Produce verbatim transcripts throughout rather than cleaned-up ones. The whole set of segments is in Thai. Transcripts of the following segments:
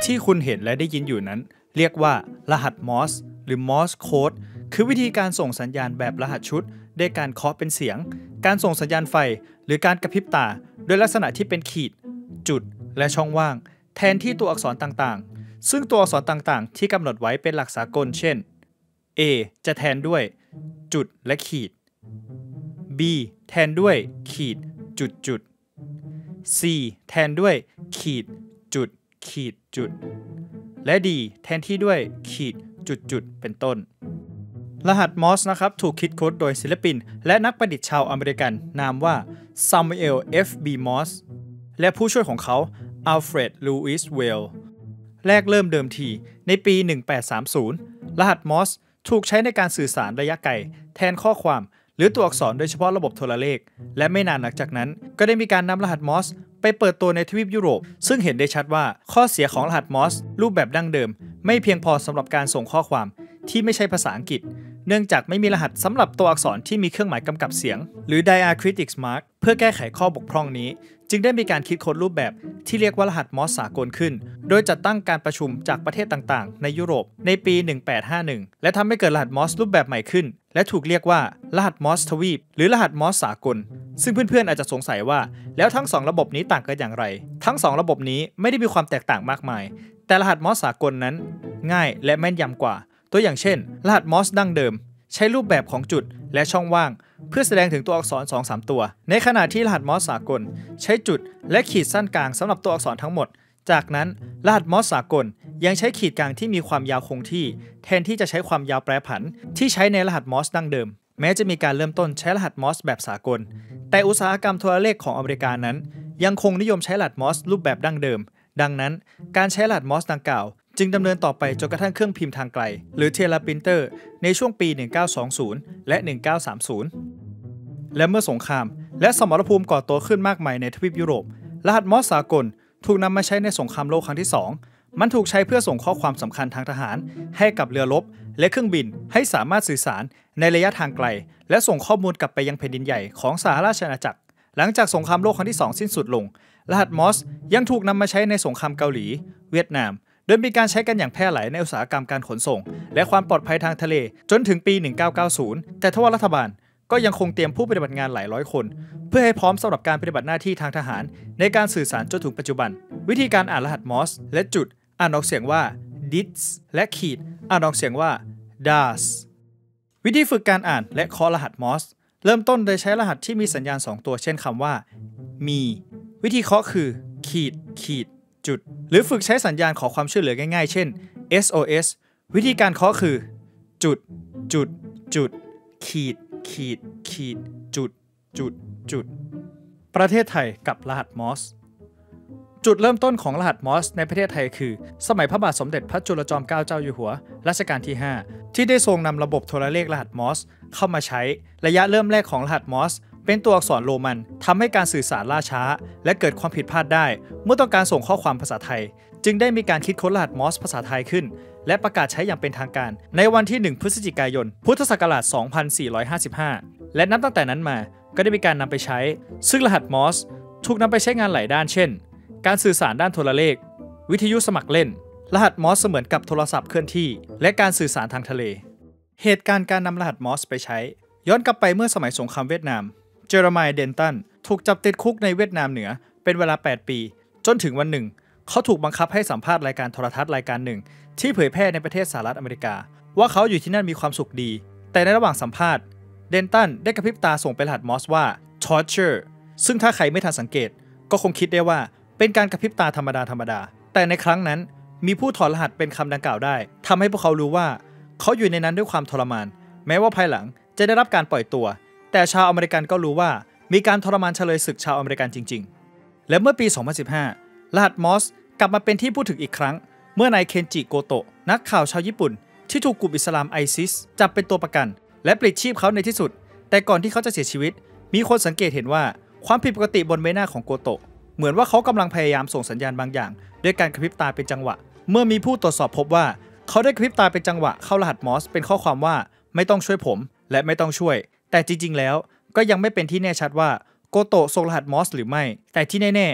ที่คุณเห็นและได้ยินอยู่นั้นเรียกว่ารหัสมอร์สหรือมอร์สโค้ดคือวิธีการส่งสัญญาณแบบรหัสชุดด้วยการเคาะเป็นเสียงการส่งสัญญาณไฟหรือการกระพริบตาโดยลักษณะที่เป็นขีดจุดและช่องว่างแทนที่ตัวอักษรต่างๆซึ่งตัวอักษรต่างๆที่กำหนดไว้เป็นหลักสากลเช่น A จะแทนด้วยจุดและขีด B แทนด้วยขีดจุดจุด C แทนด้วยขีดจุดขีดจุดและ D แทนที่ด้วยขีดจุดจุดเป็นต้นรหัสมอร์สนะครับถูกคิดค้นโดยศิลปินและนักประดิษฐ์ชาวอเมริกันนามว่าซามูเอล เอฟ บี มอร์สและผู้ช่วยของเขาอัลเฟรด ลูอิส เวลแรกเริ่มเดิมทีในปีหนึ่งพันแปดร้อยสามสิบรหัสมอร์สถูกใช้ในการสื่อสารระยะไกลแทนข้อความหรือตัวอักษรโดยเฉพาะระบบโทรเลขและไม่นานหลังจากนั้นก็ได้มีการนำรหัสมอร์สไปเปิดตัวในทวีปยุโรปซึ่งเห็นได้ชัดว่าข้อเสียของรหัสมอร์สรูปแบบดั้งเดิมไม่เพียงพอสำหรับการส่งข้อความที่ไม่ใช่ภาษาอังกฤษเนื่องจากไม่มีรหัสสำหรับตัวอักษรที่มีเครื่องหมายกำกับเสียงหรือ diacritics mark เพื่อแก้ไขข้อบกพร่องนี้จึงได้มีการคิดค้นรูปแบบที่เรียกว่ารหัสมอร์สสากลขึ้นโดยจัดตั้งการประชุมจากประเทศต่างๆในยุโรปในปีหนึ่งพันแปดร้อยห้าสิบเอ็ดและทำให้เกิดรหัสมอร์สรูปแบบใหม่ขึ้นและถูกเรียกว่ารหัสมอร์สทวีปหรือรหัสมอร์สสากลซึ่งเพื่อนๆอาจจะสงสัยว่าแล้วทั้งสองระบบนี้ต่างกันอย่างไรทั้งสองระบบนี้ไม่ได้มีความแตกต่างมากมายแต่รหัสมอร์สสากลนั้นง่ายและแม่นยำกว่าตัวอย่างเช่นรหัสมอร์สดั้งเดิมใช้รูปแบบของจุดและช่องว่างเพื่อแสดงถึงตัวอักษร สองถึงสาม ตัวในขณะที่รหัสมอร์สสากลใช้จุดและขีดสั้นกลางสำหรับตัวอักษรทั้งหมดจากนั้นรหัสมอร์สสากลยังใช้ขีดกลางที่มีความยาวคงที่แทนที่จะใช้ความยาวแปรผันที่ใช้ในรหัสมอร์สดั้งเดิมแม้จะมีการเริ่มต้นใช้รหัสมอร์สแบบสากลแต่อุตสาหกรรมโทรเลขของอเมริกานั้นยังคงนิยมใช้รหัสมอร์สรูปแบบดั้งเดิมดังนั้นการใช้รหัสมอร์สดังกล่าวจึงดำเนินต่อไปจนกระทั่งเครื่องพิมพ์ทางไกลหรือเทเลปรินเตอร์ในช่วงปีหนึ่งพันเก้าร้อยยี่สิบและหนึ่งพันเก้าร้อยสามสิบและเมื่อสงครามและสมรภูมิก่อตัวขึ้นมากมายในทวีปยุโรปรหัสมอร์สสากลถูกนำมาใช้ในสงครามโลกครั้งที่สองมันถูกใช้เพื่อส่งข้อความสำคัญทางทหารให้กับเรือรบและเครื่องบินให้สามารถสื่อสารในระยะทางไกลและส่งข้อมูลกลับไปยังแผ่นดินใหญ่ของสหราชอาณาจักรหลังจากสงครามโลกครั้งที่สองสิ้นสุดลงรหัสมอร์สยังถูกนำมาใช้ในสงครามเกาหลีเวียดนามโดยมีการใช้กันอย่างแพร่หลายในอุตสาหกรรมการขนส่งและความปลอดภัยทางทะเลจนถึงปีหนึ่งพันเก้าร้อยเก้าสิบแต่ทว่ารัฐบาลก็ยังคงเตรียมผู้ปฏิบัติงานหลายร้อยคนเพื่อให้พร้อมสำหรับการปฏิบัติหน้าที่ทางทหารในการสื่อสารจนถึงปัจจุบันวิธีการอ่านรหัสมอร์สและจุดอ่านออกเสียงว่า dits และขีดอ่านออกเสียงว่า das วิธีฝึกการอ่านและเคาะรหัสมอร์สเริ่มต้นโดยใช้รหัสที่มีสัญญาณสองตัวเช่นคำว่ามีวิธีเคาะคือขีดขีดจุดหรือฝึกใช้สัญญาณขอความช่วยเหลือง่ายๆเช่น เอส โอ เอส วิธีการเคาะคือจุดจุดจุดขีดขีดขีดจุดจุดจุดประเทศไทยกับรหัสมอร์สจุดเริ่มต้นของรหัสมอร์สในประเทศไทยคือสมัยพระบาทสมเด็จพระจุลจอมเกล้าเจ้าอยู่หัวรัชกาลที่ห้าที่ได้ทรงนำระบบโทรเลขรหัสมอร์สเข้ามาใช้ระยะเริ่มแรกของรหัสมอร์สเป็นตัวอักษรโรมันทำให้การสื่อสารล่าช้าและเกิดความผิดพลาดได้เมื่อต้องการส่งข้อความภาษาไทยจึงได้มีการคิดค้นรหัสมอร์สภาษาไทยขึ้นและประกาศใช้อย่างเป็นทางการในวันที่หนึ่งพฤศจิกายนพุทธศักราชสองพันสี่ร้อยห้าสิบห้าและนับตั้งแต่นั้นมาก็ได้มีการนำไปใช้ซึ่งรหัสมอร์สถูกนำไปใช้งานหลายด้านเช่นการสื่อสารด้านโทรเลขวิทยุสมัครเล่นรหัสมอร์สเสมือนกับโทรศัพท์เคลื่อนที่และการสื่อสารทางทะเลเหตุการณ์การนำรหัสมอร์สไปใช้ย้อนกลับไปเมื่อสมัยสงครามเวียดนามเจอร์มายเดนตันถูกจับติดคุกในเวียดนามเหนือเป็นเวลาแปดปีจนถึงวันหนึ่งเขาถูกบังคับให้สัมภาษณ์รายการโทรทัศน์รายการหนึ่งที่เผยแพร่ในประเทศสหรัฐอเมริกาว่าเขาอยู่ที่นั่นมีความสุขดีแต่ในระหว่างสัมภาษณ์เดนตันได้กระพริบตาส่งไปรหัสมอร์สว่า torture ซึ่งถ้าใครไม่ทันสังเกตก็คงคิดได้ว่าเป็นการกระพริบตาธรรมดาธรรมดาแต่ในครั้งนั้นมีผู้ถอดรหัสเป็นคำดังกล่าวได้ทำให้พวกเขารู้ว่าเขาอยู่ในนั้นด้วยความทรมานแม้ว่าภายหลังจะได้รับการปล่อยตัวแต่ชาวอเมริกันก็รู้ว่ามีการทรมานเฉลยศึกชาวอเมริกันจริงๆและเมื่อปีสองพันสิบห้ารหัสมอร์สกลับมาเป็นที่พูดถึงอีกครั้งเมื่อนายเคนจิโกโตะนักข่าวชาวญี่ปุ่นที่ถูกกลุ่มอิสลามไอซิสจับเป็นตัวประกันและปลิดชีพเขาในที่สุดแต่ก่อนที่เขาจะเสียชีวิตมีคนสังเกตเห็นว่าความผิดปกติบนใบหน้าของโกโตะเหมือนว่าเขากำลังพยายามส่งสัญญาณบางอย่างด้วยการกระพริบตาเป็นจังหวะเมื่อมีผู้ตรวจสอบพบว่าเขาได้กระพริบตาเป็นจังหวะเข้ารหัสมอร์สเป็นข้อความว่าไม่ต้องช่วยผมและไม่ต้องช่วยแต่จริงๆแล้วก็ยังไม่เป็นที่แน่ชัดว่าโกโตะส่งรหัสมอร์สหรือไม่แต่ที่แน่ๆ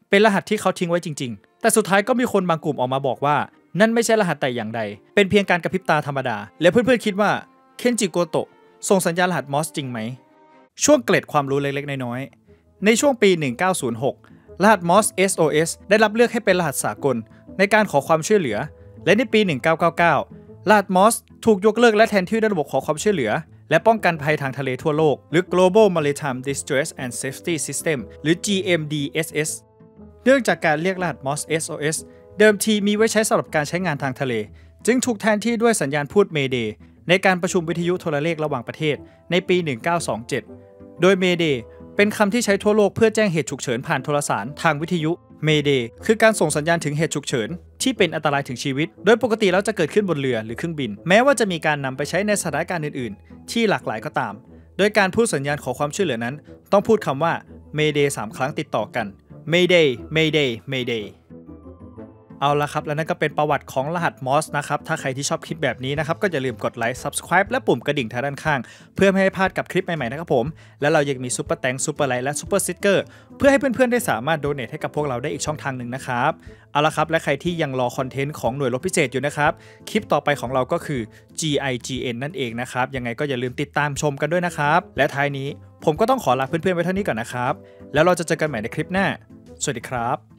เป็นรหัสที่เขาทิ้งไว้จริงๆแต่สุดท้ายก็มีคนบางกลุ่มออกมาบอกว่านั่นไม่ใช่รหัสแต่อย่างใดเป็นเพียงการกระพริบตาธรรมดาและเพื่อนๆคิดว่าเคนจิโกโตะส่งสัญญาณรหัสมอสจริงไหมช่วงเกร็ดความรู้เล็กๆน้อยๆในช่วงปีหนึ่งเก้าศูนย์หกรหัสมอส เอส โอ เอส ได้รับเลือกให้เป็นรหัสสากลในการขอความช่วยเหลือและในปีหนึ่งเก้าเก้าเก้ารหัสมอสถูกยกเลิกและแทนที่ด้วยระบบขอความช่วยเหลือและป้องกันภัยทางทะเลทั่วโลกหรือ Global Maritime Distress and Safety System หรือ จี เอ็ม ดี เอส เอส เนื่องจากการเรียกรหัส มอส เอส โอ เอส เดิมทีมีไว้ใช้สำหรับการใช้งานทางทะเลจึงถูกแทนที่ด้วยสัญญาณพูด Mayday ในการประชุมวิทยุโทรเลขระหว่างประเทศในปีหนึ่งเก้าสองเจ็ดโดย Mayday เป็นคำที่ใช้ทั่วโลกเพื่อแจ้งเหตุฉุกเฉินผ่านโทรสารทางวิทยุ Mayday คือการส่งสัญญาณถึงเหตุฉุกเฉินที่เป็นอันตรายถึงชีวิตโดยปกติแล้วจะเกิดขึ้นบนเรือหรือเครื่องบินแม้ว่าจะมีการนำไปใช้ในสถานการณ์อื่นๆที่หลากหลายก็ตามโดยการพูดสัญญาณขอความช่วยเหลือนั้นต้องพูดคำว่า Mayday สามครั้งติดต่อกัน Mayday Mayday Mayday เอาละครับและนั่นก็เป็นประวัติของรหัส มอส นะครับถ้าใครที่ชอบคลิปแบบนี้นะครับก็อย่าลืมกดไลค์ ซับสไครบ์ และปุ่มกระดิ่งทางด้านข้างเพื่อไม่ให้พลาดกับคลิปใหม่ๆนะครับผมและเรายังมีซุปเปอร์แตงซุปเปอร์ไลค์และซุปเปอร์สติ๊กเกอร์เพื่อให้เพื่อนๆได้สามารถโดเนทให้กับพวกเราได้อีกช่องทางหนึ่งนะครับเอาละครับและใครที่ยังรอคอนเทนต์ของหน่วยรบพิเศษอยู่นะครับคลิปต่อไปของเราก็คือ จี ไอ จี เอ็น นั่นเองนะครับยังไงก็อย่าลืมติดตามชมกันด้วยนะครับและท้ายนี้ผมก็ต้องขอลาเพื่อนๆไว้เท่านี้ก่อนนะครับแล้วเราจะเจอกันใหม่ในคลิปหน้าสวัสดีครับ